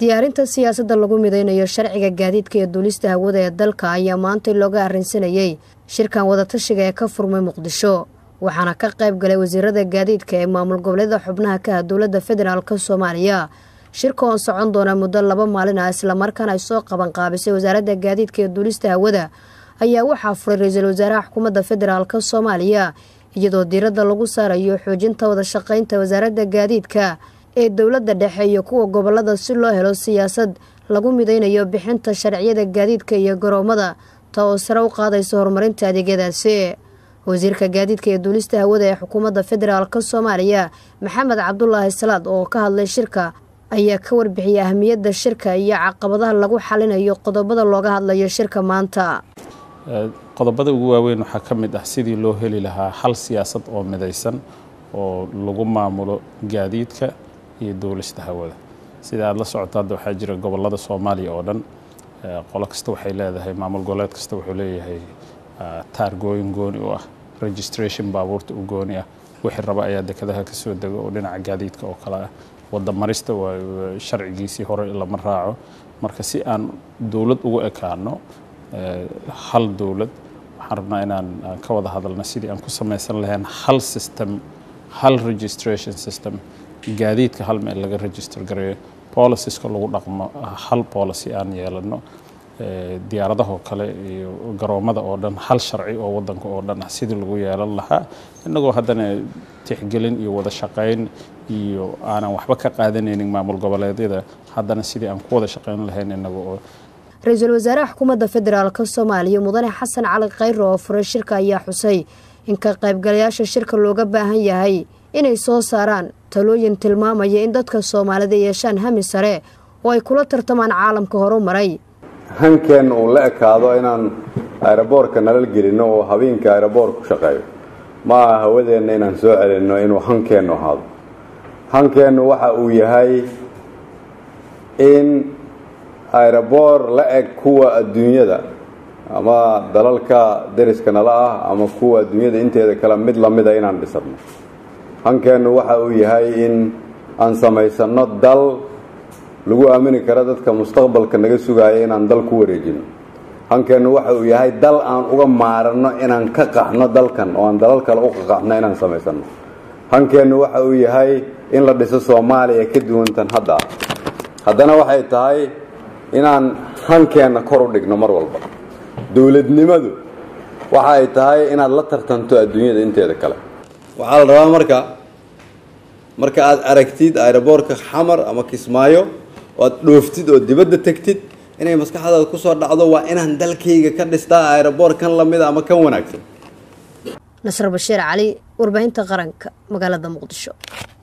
diyaarinta siyaasadda lagu mideynayo sharciga gaadiidka ee duulista hawada ee dalka ayaa maanta looga arrinsanayay shirkan wadatashiga ee ka furmay Muqdisho waxaana ka qayb galay wasiirada gaadiidka ee maamul goboleedka xubnaha ka ah dowladda federaalka Soomaaliya shirka oo socon doona muddo 2 maalin ah isla markaana ay soo qaban qaabisay wasaaradda gaadiidka ee duulista hawada ayaa waxaa furay ra'iisul wasaaraha xukuumadda federaalka Soomaaliya iyadoo diiradda lagu saarayo xoojinta wada shaqeynta wasaaradda gaadiidka ee dowladda dhexe iyo kuwa gobolada si loo helo siyaasad lagu mideynayo bixinta sharciyada gaadiidka iyo garoomada taasoo sare u qaadayso horumarinta adeegyadaasi wasiirka gaadiidka ee duulista hawada ee xukuumadda federaalka Soomaaliya Maxamed Cabdullaahi Salaad oo ka hadlay shirka ayaa ka warbixiyay ahmiyadda shirka iyo caqabadaha lagu xalinayo qodobada looga hadlayo shirka maanta qodobada ugu waaweyn waxa ka mid ah sidii loo heli lahaa hal siyaasad oo midaysan oo lagu maamulo gaadiidka iyo duulista hawada sida aad la socotaan waxaa jira gobolada Soomaaliya oo dhan qolo kasta waxay leedahay maamul goboleed kasta wuxuu leeyahay taargooyin gooni u ah registration baabuurta u gooni ah wixii raba ayaa dekedaha ka soo dago oo dhinaca gaadiidka oo kala ah wada marista waa sharcigiisii hore lama raaco marka si aan dawlad ugu ekaano hal dawlad waxaan rabnaa inaan ka wada hadalno sidii aan ku samaysan lahayn hal system hal registration system gaadiidka hal meel laga register gareeyo policies-ka lagu dhaqmo hal policy aan yeelano diyaaradaha kale iyo garoomada oo dhan hal sharci oo wadanka oo dhan sidii lagu yeelan lahaa inagoo haddana tixgelin iyo wada shaqeyn iyo aanan waxba ka qaadanaynin maamul goboleedyada haddana sidii aan ku wada shaqeyn lahayn inagoo ra'iisul wasaaraha xukuumadda federaalka Soomaaliya Mudane Xasan Cali Khayro oo furay shirka ayaa xusay in ka qaybgalayaasha shirka looga baahan yahay inay soo saaraan talooyin tilmaamaya in dadka Soomaalida yeeshaan hami sare oo ay kula tartamaan caalamka horumaray hankan oo la ekaado inaan aeroboortka nalal gelino oo habeenka aeroboorku shaqeeyo ma hawadeena inaan soo celino inuu hankeeno ahaado hankeenu waxa uu yahay in aeroboor la eg kuwa adduunyada ama dalalka dariska nala ah ama kuwa adduunyada inteeda kala mid la mid ah inaan dhisano hankeenu waxa uu yahay in aan samaysano dal lagu aamini karo dadka mustaqbalka naga sugaya inaan dal ku wareejino hankeenu waxa uu yahay dal aan uga maarano inaan ka qaxno dalkan oo aan dalal kale u qaxno inaan samaysano hankeenu waxa uu yahay in la dhiso Soomaaliya ka duwantan hadda haddana waxay tahay inaan hankeena kor u dhigno mar walba dawladnimadu waxa ay tahay inaad la tartanto adduunyada inteeda kale waxa la rabaa marka aad aragtid aeroboorka Xamar ama Kismaayo oo aad dhooftid oo dibadda tagtid inay maskaxdaada ku soo dhacdo waa inaan dalkayga ka dhistaa aeroboorkan la mid ama kan wanaagsan Nasr Bashiir Cali warbaahinta qaranka magaalada Muqdisho